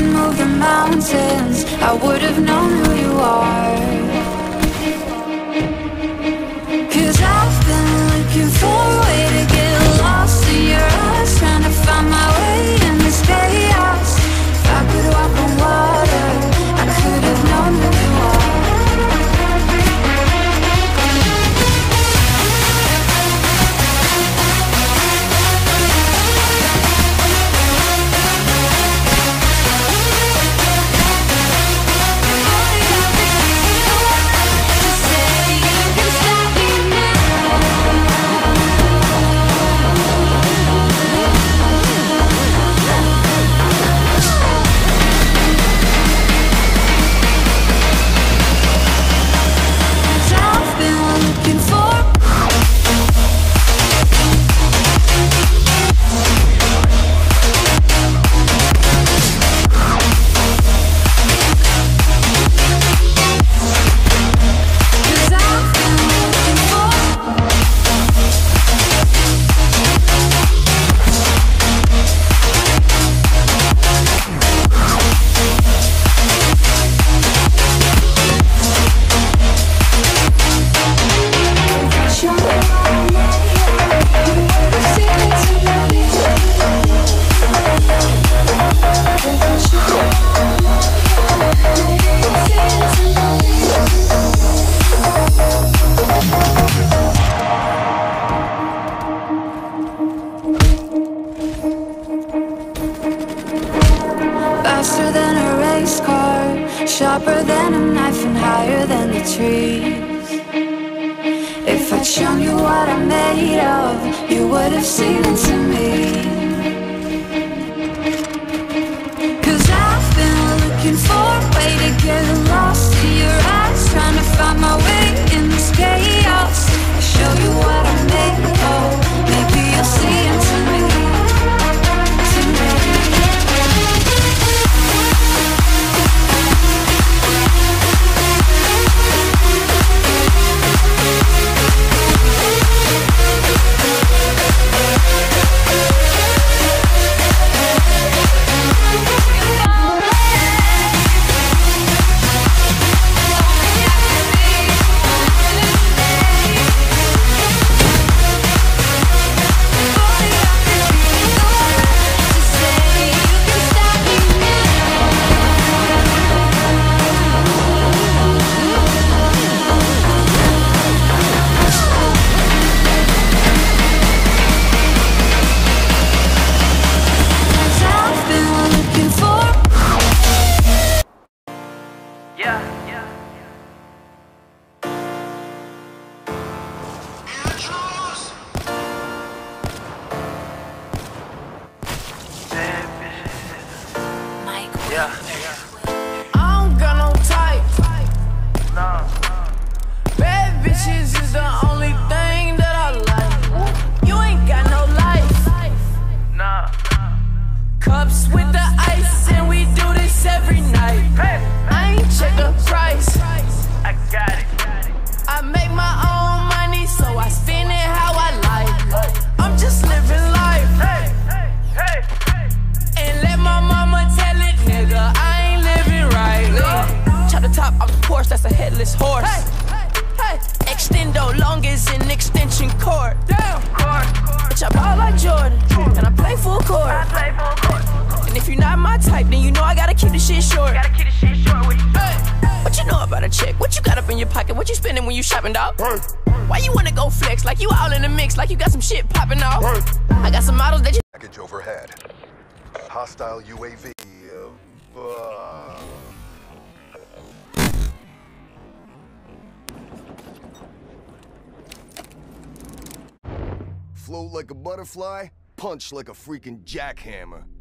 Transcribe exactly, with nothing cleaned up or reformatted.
can move the mountains, I would have known who you are. Cause I've been looking for a way to get lost in your eyes, trying to find my way in this chaos. If I could walk on water, I could have known who you are. Faster than a race car, sharper than a knife and higher than the trees. If I'd shown you what I'm made of, you would have seen into me. Cause I've been looking for a way to get lost in your eyes, trying to find my way in this chaos. I'll show you what I'm made of, maybe you'll see into me. Yeah. I don't got no type. Nah. Bad bitches is the only thing that I like. You ain't got no life. Nah. Cups with the ice, and we do this every night. Hey. I ain't check the price. I got it. I make my own money, so I spend it how I like. I'm just living life. Hey, hey, hey, hey. And let my mama tell it, nigga, I ain't living right. Chop the top off the Porsche, that's a headless horse. Hey, hey, hey. Extendo long as an extension cord. Damn, Court. bitch, I ball like Jordan, and I play full court. I play full court. And if you're not my type, then you know I gotta keep the shit short. Gotta keep the shit short with you. Hey, what you know about a check? What you got up in your pocket? What you spending when you shopping, dog? Hey. Why you wanna go flex like you all in the mix, like you got some shit popping off? Hey. I got some models that you. Package overhead. Hostile U A V. Uh, uh. Float like a butterfly, punch like a freaking jackhammer.